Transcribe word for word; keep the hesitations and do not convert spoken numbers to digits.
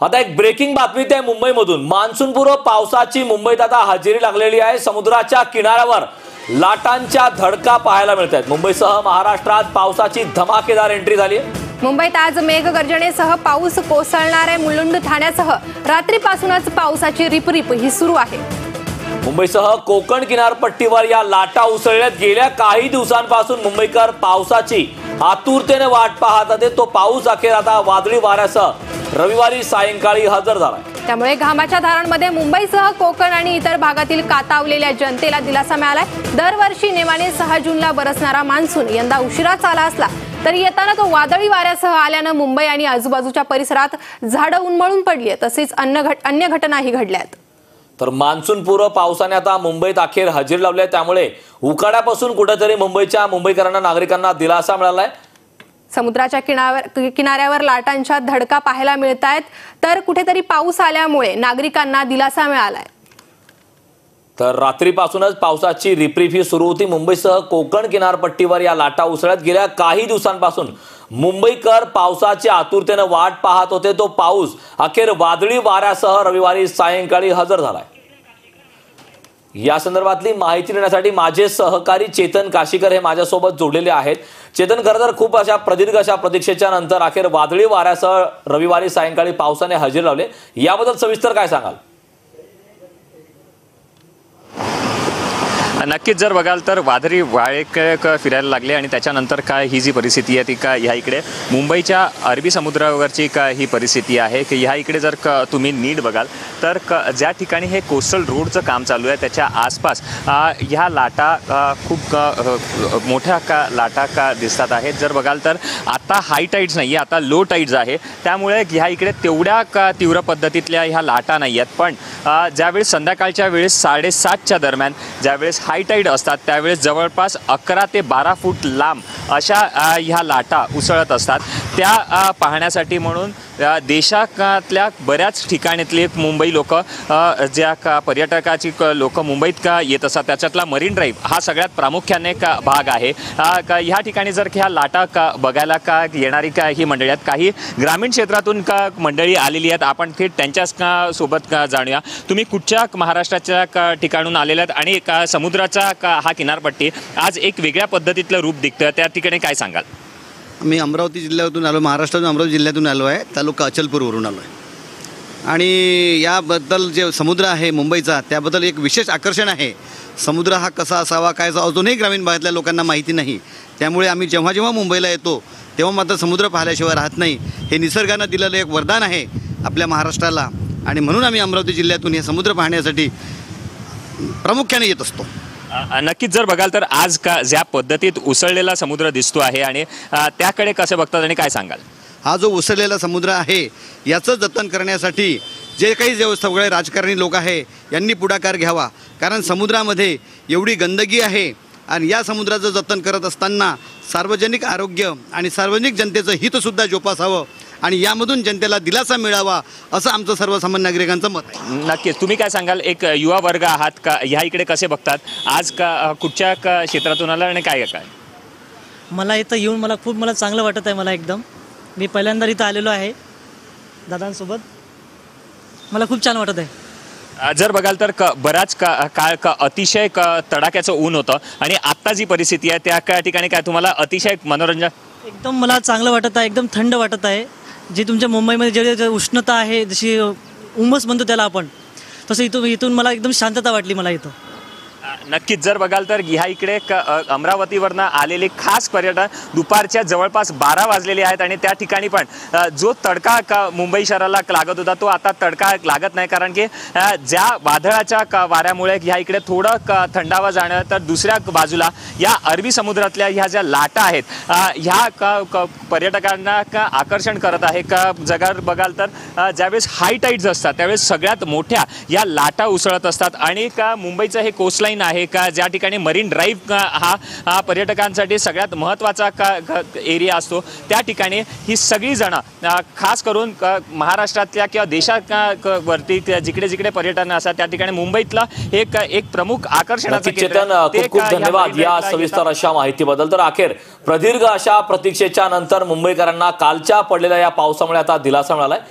आता एक ब्रेकिंग बातमी आहे मुंबईमधून। मान्सूनपूर्व पावसाची मुंबईत आता हजेरी लागलेली आहे। समुद्राच्या किनाऱ्यावर लाटांच्या धडका पाहायला मिळत आहेत। मुंबईसह महाराष्ट्रात पावसाची धमाकेदार एंट्री झाली आहे। मुंबईत आज मेघगर्जनेसह पाऊस कोसळणार आहे। मुलुंड ठाण्यासह रात्रीपासूनच पावसाची रिपरिप ही सुरू आहे। मुंबईसह कोकण किनारपट्टीवर या लाटा उसळल्यात। गेल्या काही दिवसांपासून मुंबईकर पावसाची आतुरतेने वाट पाहत होते। तो पाऊस अखेर आता वादळी वाऱ्यासह रविवारी सायंकाळी हजर झाला। त्यामुळे घामाच्या धारांमध्ये मुंबईसह कोकण आणि इतर भागातील कातावलेल्या जनतेला दिलासा मिळालाय। दरवर्षी नेमाने सहा जूनला बरसणारा मान्सून यंदा उशिराच आला असला तरी येताना तो वादळी वाऱ्यासह आल्यानं मुंबई आणि आजूबाजूच्या परिसरात झाडं उन्मळून पडली, तसेच अन्य घटनाही घडल्यात। तर मान्सूनपूर्व पावसाने आता मुंबईत अखेर हजेरी लावली आहे। त्यामुळे उकाड्यापासून कुठेतरी मुंबईच्या मुंबईकरांना नागरिकांना दिलासा मिळालाय। समुद्राच्या किनाऱ्यावर किनाऱ्यावर लाटांच्या धडका पाहायला मिळत आहेत, तर कुठेतरी पाऊस आल्यामुळे नागरिकांना दिलासा मिळालाय। तर रात्रीपासूनच पावसाची रिपरिप ही सुरू होती। मुंबईसह कोकण किनारपट्टीवर या लाटा उसळत। गेल्या काही दिवसांपासून मुंबईकर पावसाची आतुरतेने वाट पाहत होते। तो पाऊस अखेर वादळी वाऱ्यासह रविवारी सायंकाळी हजर झालाय। या संदर्भातली माहिती देण्यासाठी माझे सहकारी चेतन काशीकर हे माझ्यासोबत जोडलेले आहेत। चेतन, खरं तर खूप अशा प्रदीर्घ अशा प्रतीक्षेच्या नंतर अखेर वादळी वाऱ्यासह रविवारी सायंकाळी पावसाने हजेरी लावली। याबद्दल सविस्तर काय सांगाल? नक्कीच जर बघाल तर वादळी वारे फिरायला लागले आणि त्याच्यानंतर काय ही जी परिस्थिती आहे ती का ह्या इकडे मुंबईच्या अरबी समुद्रावरची का ही परिस्थिती आहे की ह्या इकडे जर का तुम्ही नीट बघाल तर ज्या ठिकाणी हे कोस्टल रोडचं काम चालू आहे त्याच्या आसपास ह्या लाटा खूप मोठ्या का लाटा का दिसतात आहेत। जर बघाल तर आता हाय टाईड्स नाही आहे, आता लो टाईड्स आहे। त्यामुळे ह्या इकडे तेवढ्या का तीव्र पद्धतीतल्या ह्या लाटा नाही आहेत, पण ज्यावेळेस संध्याकाळच्या वेळेस साडेसातच्या दरम्यान ज्यावेळेस हाय टाईड असतात त्यावेळेस जवळपास अकरा ते बारा फूट लांब अशा ह्या लाटा उसळत असतात। त्या पाहण्यासाठी म्हणून देशातल्या बऱ्याच ठिकाणातले मुंबई लोक ज्या का पर्यटकाची लोक मुंबईत का येत असतात त्याच्यातला मरीन ड्राईव्ह हा सगळ्यात प्रामुख्याने का भाग आहे। का ह्या ठिकाणी जर ह्या लाटा का बघायला का येणारी का ही मंडळी आहेत, काही ग्रामीण क्षेत्रातून का मंडळी आलेली आहेत। आपण थेट त्यांच्याच का सोबत का जाणूया। तुम्ही कुठच्या महाराष्ट्राच्या का ठिकाणून आलेल्या आहेत आणि का समुद्राचा का हा किनारपट्टी आज एक वेगळ्या पद्धतीतलं रूप दिसतं, त्या ठिकाणी काय सांगाल? मी अमरावती जिल्ह्यातून आलो, महाराष्ट्रातून अमरावती जिल्ह्यातून आलो आहे, तालुका अचलपूरवरून आलो आहे। आणि याबद्दल जे समुद्र आहे मुंबईचा त्याबद्दल एक विशेष आकर्षण आहे। समुद्र हा कसा असावा काय अजूनही ग्रामीण भागातल्या लोकांना माहिती नाही। त्यामुळे आम्ही जेव्हा जेव्हा मुंबईला येतो तेव्हा मात्र समुद्र पाहिल्याशिवाय राहत नाही। हे निसर्गानं दिलेलं एक वरदान आहे आपल्या महाराष्ट्राला, आणि म्हणून आम्ही अमरावती जिल्ह्यातून हे समुद्र पाहण्यासाठी प्रामुख्याने येत असतो। नक्कीच जर बघाल तर आज का ज्या पद्धतीत उसळलेला समुद्र दिसतो आहे आणि त्याकडे कसे बघतात आणि काय सांगाल? हा जो उसळलेला समुद्र आहे याचं जतन करण्यासाठी जे काही जे सगळे राजकारणी लोक आहे यांनी पुढाकार घ्यावा, कारण समुद्रामध्ये एवढी गंदगी आहे आणि या समुद्राचं जतन करत असताना सार्वजनिक आरोग्य आणि सार्वजनिक जनतेचं हितसुद्धा जोपासावं आणि यामधून जनतेला दिलासा मिळावा असं आमचं सर्वसामान्य नागरिकांचं मत आहे। नक्कीच तुम्ही काय सांगाल? एक युवा वर्ग आहात का, ह्या इकडे कसे बघतात आज का, कुठच्या का क्षेत्रातून आला आणि काय काय? मला इथं येऊन मला खूप मला चांगलं वाटत आहे। मला एकदम मी पहिल्यांदा इथं आलेलो आहे दादांसोबत, मला खूप छान वाटत आहे। जर बघाल तर क बराच का काळ का अतिशय क तडाख्याचं ऊन होतं आणि आत्ता जी परिस्थिती आहे त्या का ठिकाणी काय तुम्हाला अतिशय मनोरंजन? एकदम मला चांगलं वाटत आहे, एकदम थंड वाटत आहे। जी तुमच्या मुंबईमध्ये जे उष्णता आहे, जशी उमस म्हणतो त्याला आपण, तसं इथून इथून मला एकदम शांतता वाटली मला इथं। नक्कीच जर बघाल तर ह्या इकडे अमरावतीवरनं आलेले खास पर्यटन दुपारच्या जवळपास बारा वाजलेले आहेत आणि त्या ठिकाणी पण जो तडका का मुंबई शहराला लागत होता तो आता तडका लागत नाही, कारण की ज्या वादळाच्या का वाऱ्यामुळे ह्या इकडे थोडं क थंडावा जाणं, तर दुसऱ्या बाजूला या अरबी समुद्रातल्या ह्या ज्या लाटा आहेत ह्या का पर्यटकांना का आकर्षण करत आहे। का जगात बघाल तर ज्यावेळेस हाय टाईड्स असतात त्यावेळेस सगळ्यात मोठ्या या लाटा उसळत असतात आणि का मुंबईचं हे कोस्टलाईन आहे का ज्या ठिकाणी मरीन ड्राईव्ह हा हा पर्यटकांसाठी सगळ्यात महत्त्वाचा का एरिया असतो, त्या ठिकाणी ही सगळी जणं खास करून महाराष्ट्रातल्या किंवा देशात वरती जिकडे जिकडे पर्यटन असतात त्या ठिकाणी मुंबईतला एक एक प्रमुख आकर्षणाचं केंद्र। खूप खूप धन्यवाद या सविस्तर अशा माहितीबद्दल। तर अखेर प्रदीर्घ अशा प्रतीक्षेच्या नंतर मुंबईकरांना कालच्या पडलेल्या या पावसामुळे आता दिलासा मिळालाय।